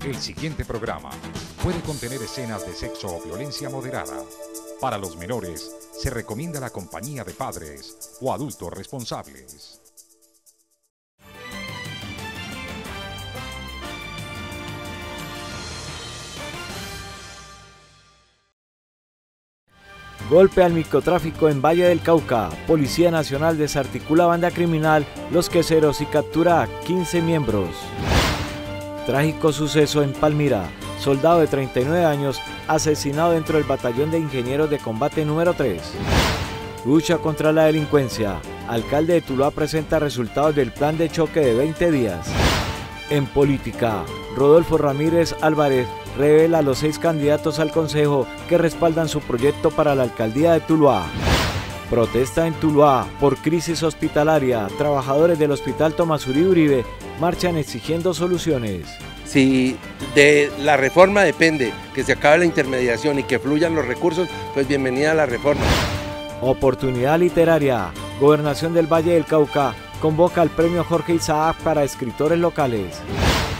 El siguiente programa puede contener escenas de sexo o violencia moderada. Para los menores, se recomienda la compañía de padres o adultos responsables. Golpe al microtráfico en Valle del Cauca. Policía Nacional desarticula banda criminal Los Queseros y captura a 15 miembros. Trágico suceso en Palmira. Soldado de 39 años asesinado dentro del batallón de ingenieros de combate número 3. Lucha contra la delincuencia. Alcalde de Tuluá presenta resultados del plan de choque de 20 días. En política, Rodolfo Ramírez Álvarez revela a los 6 candidatos al Consejo que respaldan su proyecto para la alcaldía de Tuluá. Protesta en Tuluá por crisis hospitalaria. Trabajadores del Hospital Tomás Uribe marchan exigiendo soluciones. Si de la reforma depende que se acabe la intermediación y que fluyan los recursos, pues bienvenida a la reforma. Oportunidad literaria. Gobernación del Valle del Cauca convoca al premio Jorge Isaac para escritores locales.